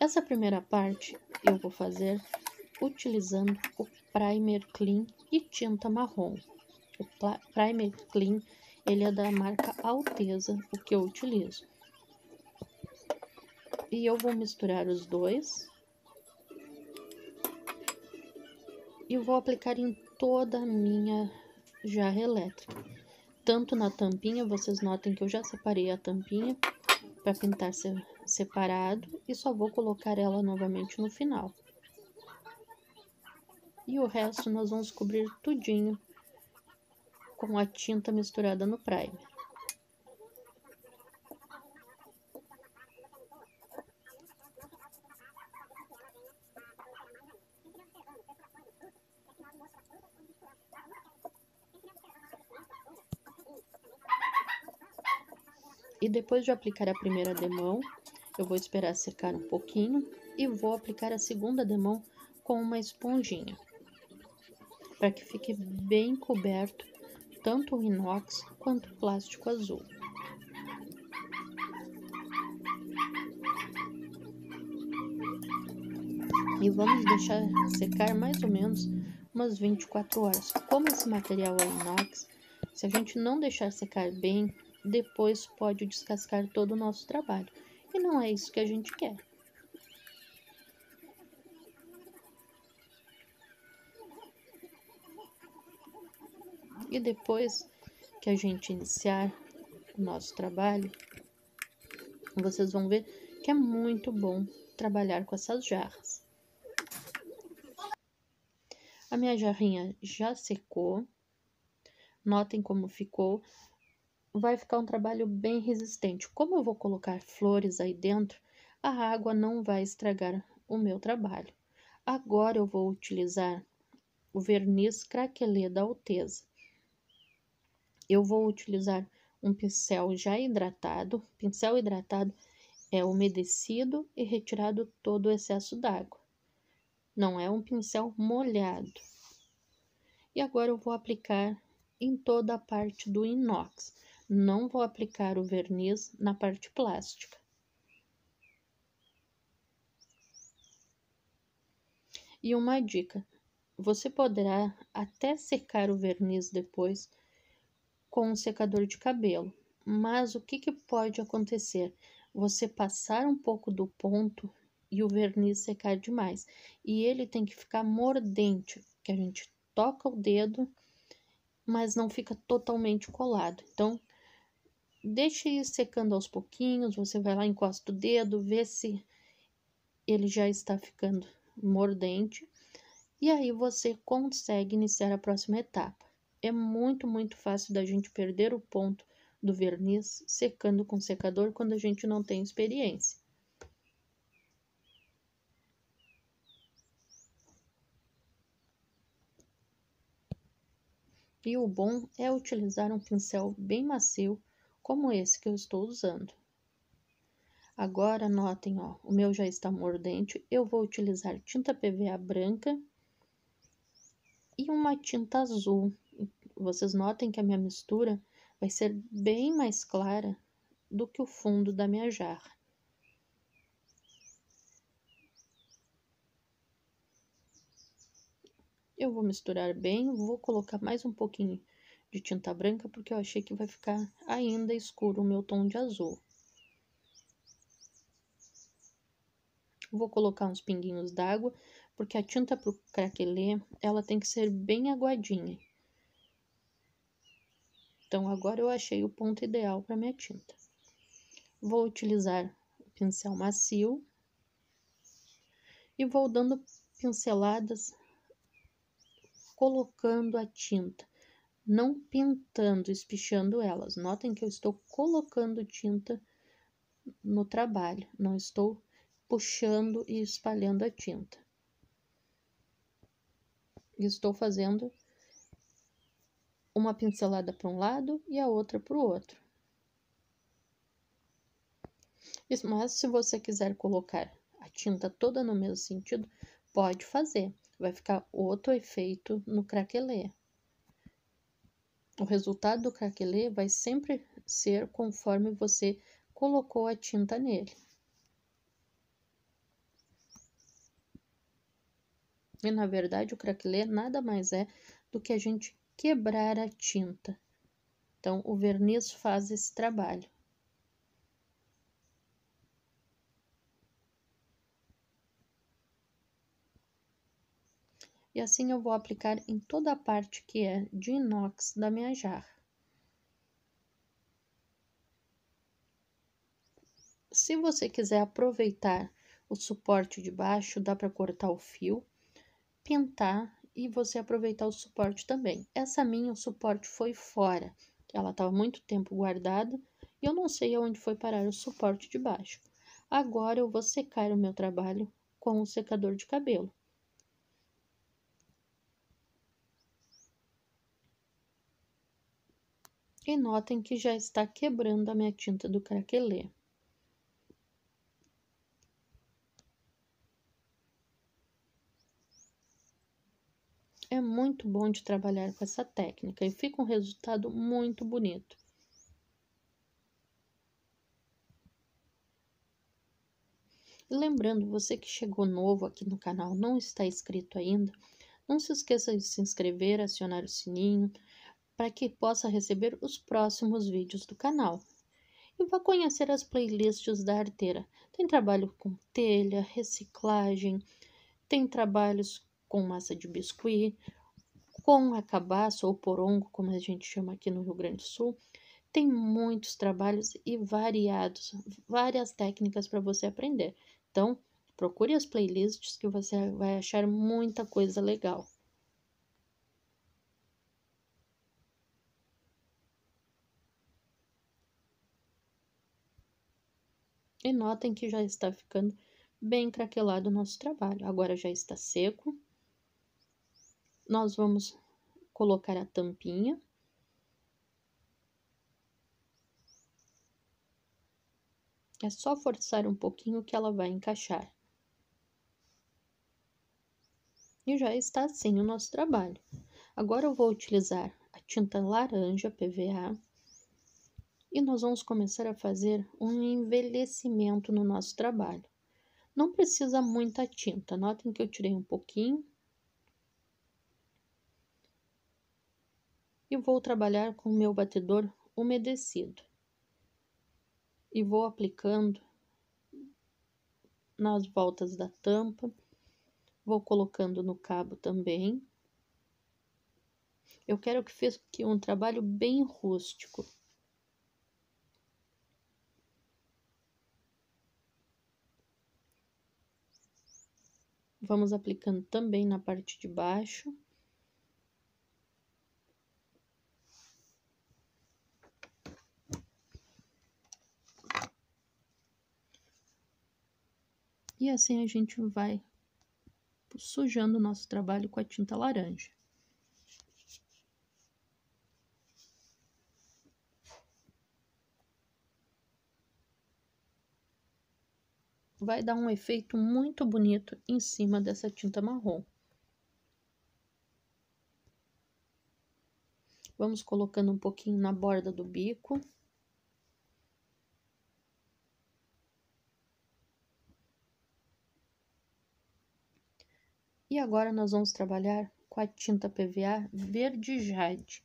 Essa primeira parte eu vou fazer utilizando o Primer Clean e tinta marrom. O Primer Clean, ele é da marca Alteza, o que eu utilizo. E eu vou misturar os dois. E vou aplicar em toda a minha jarra elétrica. Tanto na tampinha, vocês notem que eu já separei a tampinha para pintar separado. E só vou colocar ela novamente no final. E o resto nós vamos cobrir tudinho com a tinta misturada no primer. E depois de aplicar a primeira demão, eu vou esperar secar um pouquinho e vou aplicar a segunda demão com uma esponjinha, para que fique bem coberto tanto o inox quanto o plástico azul. E vamos deixar secar mais ou menos umas 24 horas. Como esse material é inox, se a gente não deixar secar bem, depois pode descascar todo o nosso trabalho. E não é isso que a gente quer. E depois que a gente iniciar o nosso trabalho, vocês vão ver que é muito bom trabalhar com essas jarras. A minha jarrinha já secou. Notem como ficou. Vai ficar um trabalho bem resistente. Como eu vou colocar flores aí dentro, a água não vai estragar o meu trabalho. Agora eu vou utilizar o verniz craquelê da Alteza. Eu vou utilizar um pincel já hidratado. Pincel hidratado é umedecido e retirado todo o excesso d'água. Não é um pincel molhado. E agora eu vou aplicar em toda a parte do inox. Não vou aplicar o verniz na parte plástica. E uma dica, você poderá até secar o verniz depois com um secador de cabelo. Mas o que pode acontecer? Você passar um pouco do ponto e o verniz secar demais. E ele tem que ficar mordente, que a gente toca o dedo, mas não fica totalmente colado. Então, deixe ir secando aos pouquinhos, você vai lá, encosta o dedo, vê se ele já está ficando mordente. E aí você consegue iniciar a próxima etapa. É muito fácil da gente perder o ponto do verniz secando com secador quando a gente não tem experiência. E o bom é utilizar um pincel bem macio, como esse que eu estou usando. Agora, notem, ó, o meu já está mordente. Eu vou utilizar tinta PVA branca e uma tinta azul. Vocês notem que a minha mistura vai ser bem mais clara do que o fundo da minha jarra. Eu vou misturar bem, vou colocar mais um pouquinho de tinta branca, porque eu achei que vai ficar ainda escuro o meu tom de azul. Vou colocar uns pinguinhos d'água, porque a tinta pro craquelê, ela tem que ser bem aguadinha. Então, agora eu achei o ponto ideal para minha tinta. Vou utilizar o pincel macio e vou dando pinceladas, colocando a tinta, não pintando, espichando elas. Notem que eu estou colocando tinta no trabalho, não estou puxando e espalhando a tinta. Estou fazendo uma pincelada para um lado e a outra para o outro. Mas se você quiser colocar a tinta toda no mesmo sentido, pode fazer. Vai ficar outro efeito no craquelê. O resultado do craquelê vai sempre ser conforme você colocou a tinta nele. E, na verdade, o craquelê nada mais é do que a gente quebrar a tinta. Então, o verniz faz esse trabalho. E assim eu vou aplicar em toda a parte que é de inox da minha jarra. Se você quiser aproveitar o suporte de baixo, dá para cortar o fio, pintar e você aproveitar o suporte também. Essa minha, o suporte foi fora. Ela estava muito tempo guardada e eu não sei aonde foi parar o suporte de baixo. Agora eu vou secar o meu trabalho com o secador de cabelo. E notem que já está quebrando a minha tinta do craquelê. É muito bom de trabalhar com essa técnica e fica um resultado muito bonito. E lembrando, você que chegou novo aqui no canal, não está inscrito ainda, não se esqueça de se inscrever, acionar o sininho, para que possa receber os próximos vídeos do canal. E vá conhecer as playlists da arteira. Tem trabalho com telha, reciclagem, tem trabalhos com massa de biscuit, com acabaço ou porongo, como a gente chama aqui no Rio Grande do Sul. Tem muitos trabalhos e variados, várias técnicas para você aprender. Então, procure as playlists que você vai achar muita coisa legal. E notem que já está ficando bem craquelado o nosso trabalho. Agora já está seco. Nós vamos colocar a tampinha. É só forçar um pouquinho que ela vai encaixar. E já está assim o nosso trabalho. Agora eu vou utilizar a tinta laranja PVA e nós vamos começar a fazer um envelhecimento no nosso trabalho. Não precisa muita tinta, notem que eu tirei um pouquinho. E vou trabalhar com o meu batedor umedecido. E vou aplicando nas voltas da tampa, vou colocando no cabo também. Eu quero que fique um trabalho bem rústico. Vamos aplicando também na parte de baixo. E assim a gente vai sujando o nosso trabalho com a tinta laranja. Vai dar um efeito muito bonito em cima dessa tinta marrom. Vamos colocando um pouquinho na borda do bico. E agora nós vamos trabalhar com a tinta PVA verde jade.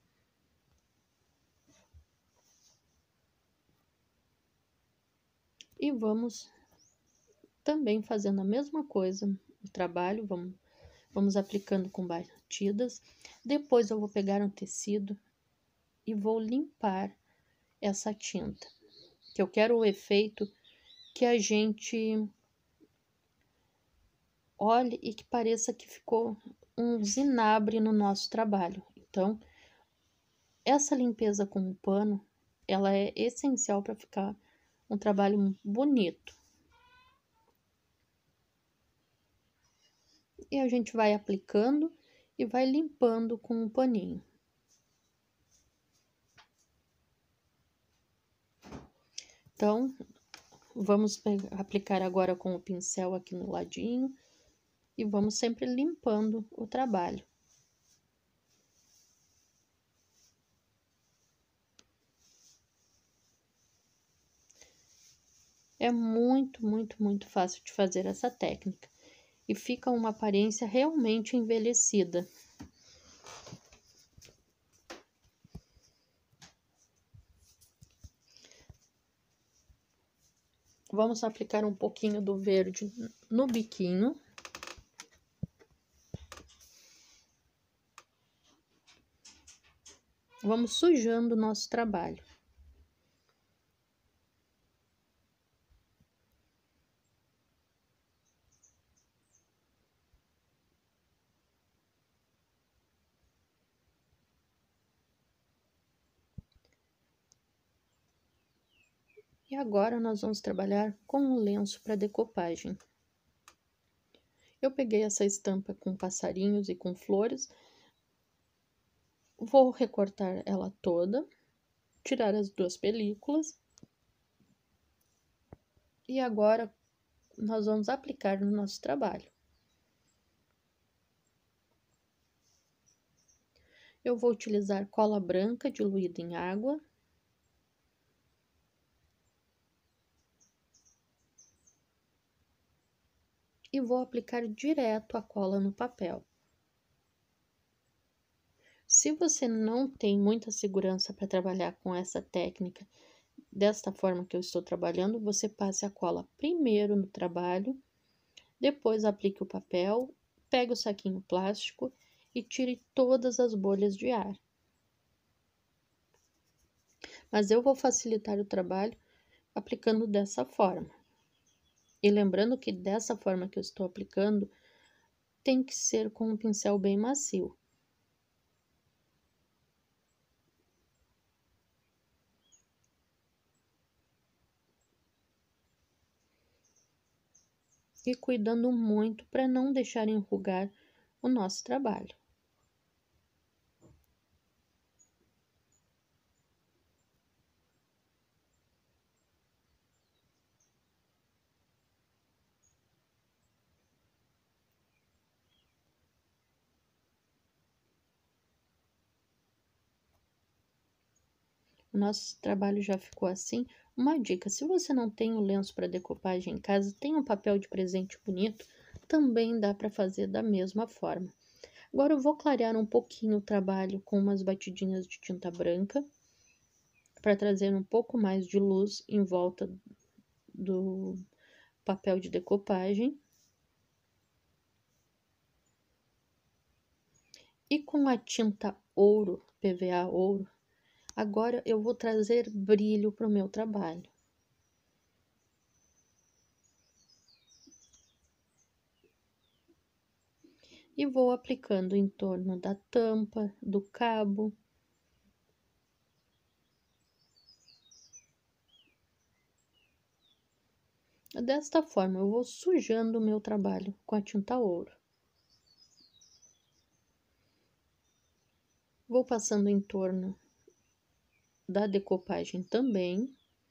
E vamos também fazendo a mesma coisa, o trabalho, vamos aplicando com batidas. Depois eu vou pegar um tecido e vou limpar essa tinta, que eu quero o efeito que a gente olhe e que pareça que ficou um zinabre no nosso trabalho. Então, essa limpeza com o pano, ela é essencial para ficar um trabalho bonito. E a gente vai aplicando e vai limpando com um paninho. Então, vamos aplicar agora com o pincel aqui no ladinho e vamos sempre limpando o trabalho. É muito fácil de fazer essa técnica. e fica uma aparência realmente envelhecida. Vamos aplicar um pouquinho do verde no biquinho. Vamos sujando o nosso trabalho. E agora nós vamos trabalhar com o lenço para decopagem. Eu peguei essa estampa com passarinhos e com flores. Vou recortar ela toda, tirar as duas películas. E agora nós vamos aplicar no nosso trabalho. Eu vou utilizar cola branca diluída em água. E vou aplicar direto a cola no papel. Se você não tem muita segurança para trabalhar com essa técnica, desta forma que eu estou trabalhando, você passe a cola primeiro no trabalho, depois aplique o papel, pegue o saquinho plástico e tire todas as bolhas de ar. Mas eu vou facilitar o trabalho aplicando dessa forma. E lembrando que dessa forma que eu estou aplicando, tem que ser com um pincel bem macio. E cuidando muito para não deixar enrugar o nosso trabalho. O nosso trabalho já ficou assim. Uma dica, se você não tem o lenço para decopagem em casa, tem um papel de presente bonito, também dá para fazer da mesma forma. Agora eu vou clarear um pouquinho o trabalho com umas batidinhas de tinta branca, para trazer um pouco mais de luz em volta do papel de decopagem. E com a tinta ouro, PVA ouro, agora eu vou trazer brilho para o meu trabalho. E vou aplicando em torno da tampa, do cabo. Desta forma, eu vou sujando o meu trabalho com a tinta ouro. Vou passando em torno da decopagem também.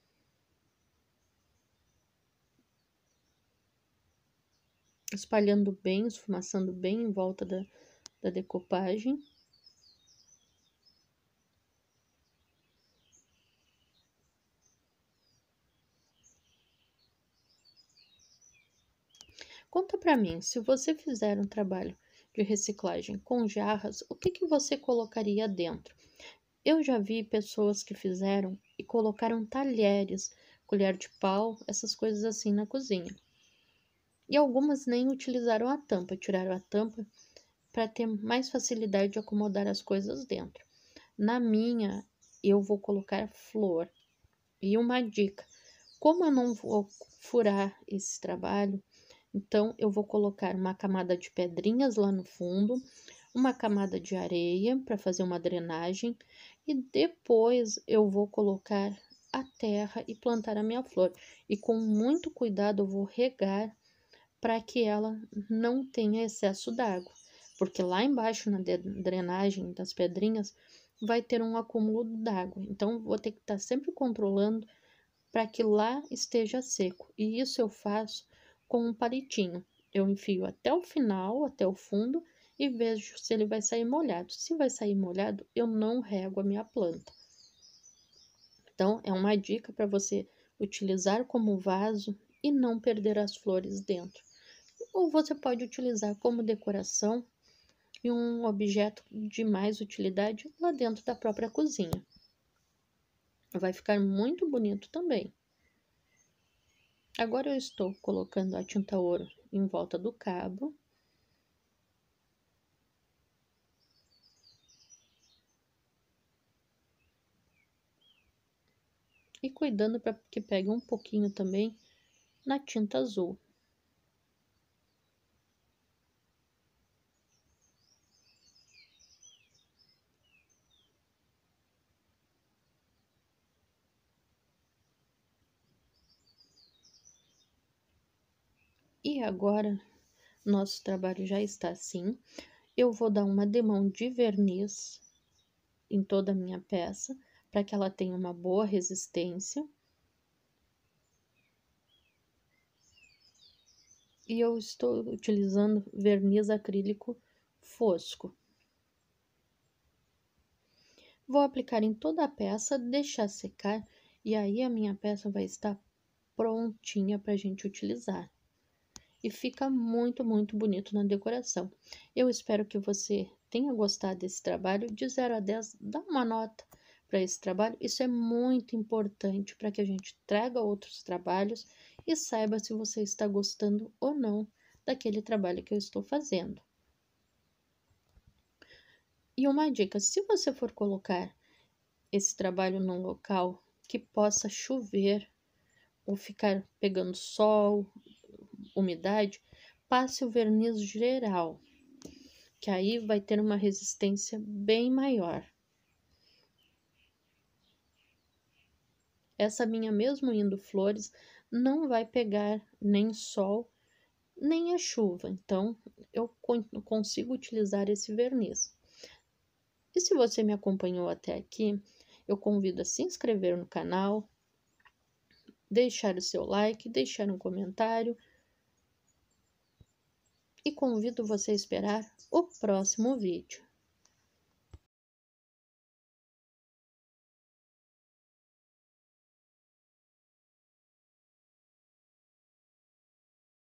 Espalhando bem, esfumaçando bem em volta da decopagem. Conta pra mim, se você fizer um trabalho de reciclagem com jarras, o que você colocaria dentro? Eu já vi pessoas que fizeram e colocaram talheres, colher de pau, essas coisas assim na cozinha. E algumas nem utilizaram a tampa, tiraram a tampa para ter mais facilidade de acomodar as coisas dentro. Na minha, eu vou colocar flor. E uma dica, como eu não vou furar esse trabalho, então eu vou colocar uma camada de pedrinhas lá no fundo, uma camada de areia para fazer uma drenagem e depois eu vou colocar a terra e plantar a minha flor. E com muito cuidado eu vou regar para que ela não tenha excesso d'água, porque lá embaixo na drenagem das pedrinhas vai ter um acúmulo d'água. Então vou ter que estar sempre controlando para que lá esteja seco. E isso eu faço com um palitinho. Eu enfio até o final, até o fundo e vejo se ele vai sair molhado. Se vai sair molhado, eu não rego a minha planta. Então, é uma dica para você utilizar como vaso e não perder as flores dentro. ou você pode utilizar como decoração e um objeto de mais utilidade lá dentro da própria cozinha. Vai ficar muito bonito também. Agora eu estou colocando a tinta ouro em volta do cabo. E cuidando para que pegue um pouquinho também na tinta azul. E agora, nosso trabalho já está assim. Eu vou dar uma demão de verniz em toda a minha peça, para que ela tenha uma boa resistência. E eu estou utilizando verniz acrílico fosco. Vou aplicar em toda a peça, deixar secar, e aí a minha peça vai estar prontinha para a gente utilizar. E fica muito, muito bonito na decoração. Eu espero que você tenha gostado desse trabalho. De 0 a 10, dá uma nota para esse trabalho. Isso é muito importante para que a gente traga outros trabalhos e saiba se você está gostando ou não daquele trabalho que eu estou fazendo. E uma dica, se você for colocar esse trabalho num local que possa chover ou ficar pegando sol, umidade, passe o verniz geral, que aí vai ter uma resistência bem maior. Essa minha mesmo indo flores não vai pegar nem sol, nem a chuva, então eu consigo utilizar esse verniz. E se você me acompanhou até aqui, eu convido a se inscrever no canal, deixar o seu like, deixar um comentário e convido você a esperar o próximo vídeo.